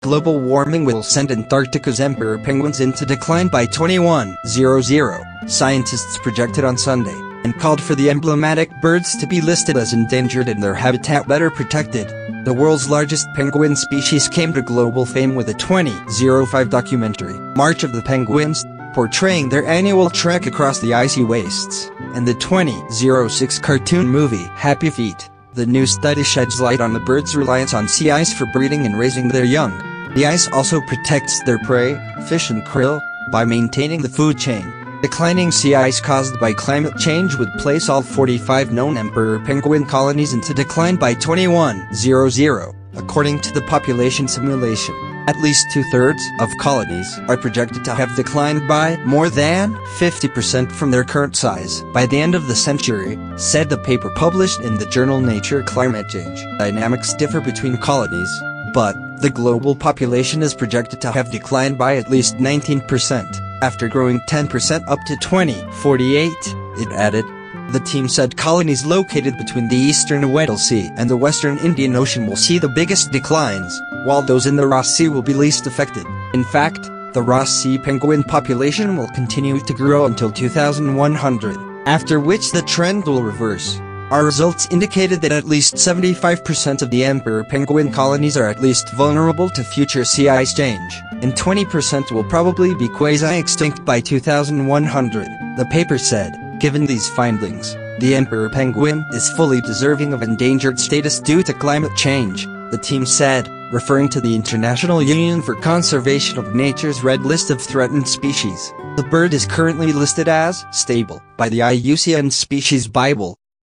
global warming will send Antarctica's emperor penguins into decline by 2100, scientists projected on Sunday, and called for the emblematic birds to be listed as endangered and their habitat better protected. The world's largest penguin species came to global fame with a 2005 documentary, March of the Penguins, portraying their annual trek across the icy wastes, and the 2006 cartoon movie, Happy Feet. The new study sheds light on the birds' reliance on sea ice for breeding and raising their young. The ice also protects their prey, fish and krill, by maintaining the food chain. Declining sea ice caused by climate change would place all 45 known emperor penguin colonies into decline by 2100, according to the population simulation. At least two-thirds of colonies are projected to have declined by more than 50% from their current size by the end of the century, said the paper published in the journal Nature. Climate change dynamics differ between colonies, but the global population is projected to have declined by at least 19%, after growing 10% up to 2048, it added. The team said colonies located between the eastern Wedell Sea and the western Indian Ocean will see the biggest declines, while those in the Ross Sea will be least affected. In fact, the Ross Sea penguin population will continue to grow until 2100, after which the trend will reverse. Our results indicated that at least 75% of the emperor penguin colonies are at least vulnerable to future sea ice change, and 20% will probably be quasi-extinct by 2100, the paper said. Given these findings, the emperor penguin is fully deserving of endangered status due to climate change, the team said, referring to the International Union for Conservation of Nature's Red List of Threatened Species. The bird is currently listed as stable by the IUCN Species Bible.